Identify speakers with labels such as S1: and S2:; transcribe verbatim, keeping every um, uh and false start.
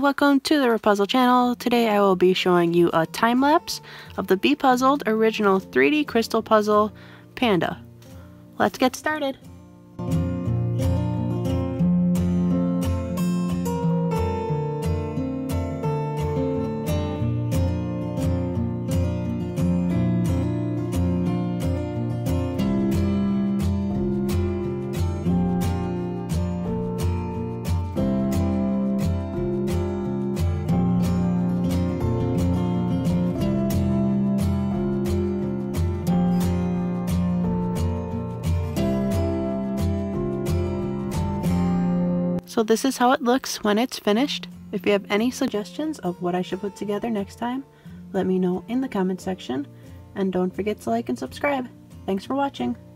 S1: welcome to the Bepuzzled channel. Today I will be showing you a time lapse of the Bepuzzled original three D crystal puzzle, Panda. Let's get started. So this is how it looks when it's finished. If you have any suggestions of what I should put together next time, let me know in the comment section. And don't forget to like and subscribe. Thanks for watching.